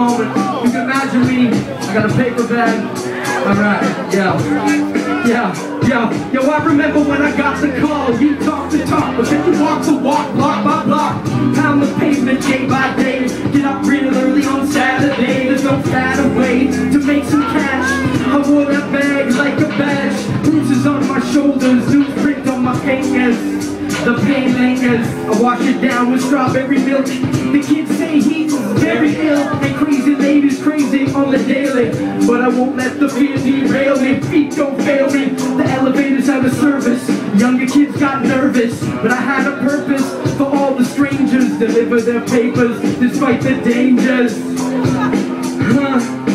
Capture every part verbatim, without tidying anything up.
moment. You can imagine me, I got a paper bag. Alright, yeah, yeah, yeah. Yo, I remember when I got the call. You talk the talk, but then you walk the walk, block by block. Pound the pavement day by day. Get up real early on Saturday. There's no fatter way to make some cash. I wore that bag like a badge. Bruises on my shoulders, newsprint on my fingers. The pain lingers. I wash it down with strawberry milk. The kids say he's very ill, and crazy ladies crazy on the daily. But I won't let the fear derail me. Feet don't fail me. The elevator's out of service. Younger kids got nervous, but I had a purpose for all the strangers. Deliver their papers despite the dangers. Huh.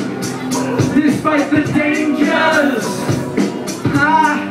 Despite the dangers. Ah.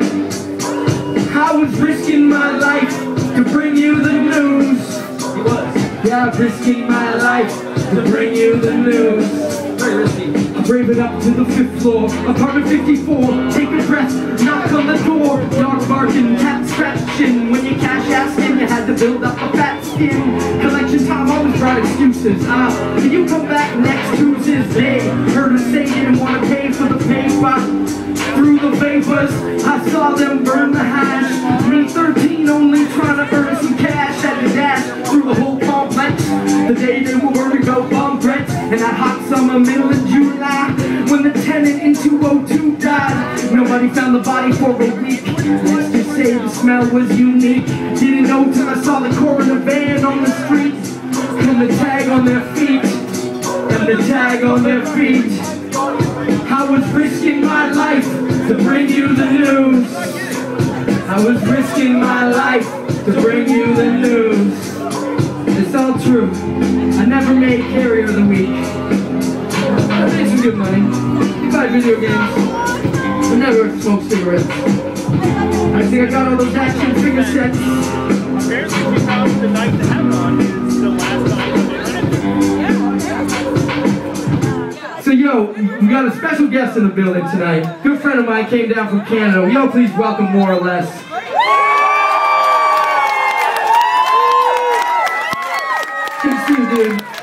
I was risking my life to bring you the news. He was. Yeah, I was risking my life to bring you the news. Very risky. I brave it up to the fifth floor, apartment fifty-four. Take a breath, knock on the door. Dog barking, cat scratching. When you cash asking, you had to build up a fat skin. Collection time always brought excuses. Ah, uh, can you come back next Tuesday? Heard her say you didn't want to pay for the paper. Through the vapors, I saw them burn the hash. Me thirteen only trying to earn some cash. At the dash through the whole complex. The day they were worried about bomb threats. And that hot summer middle of July, when the tenant in two oh two died. Nobody found the body for a week. Let's just say the smell was unique. Didn't know till I saw the coroner van on the street. And the tag on their feet. And the tag on their feet. I was risking my life to bring you the news. I was risking my life to bring you the news. It's all true. I never made Carrier of the Week. I made some good money. You buy video games. I never smoked cigarettes. I think I got all those action figure sets. Apparently, because the night to have on is the last night. So yo, we got a special guest in the building tonight. Good friend of mine came down from Canada. Yo, please welcome More or Less. Good to see you, dude.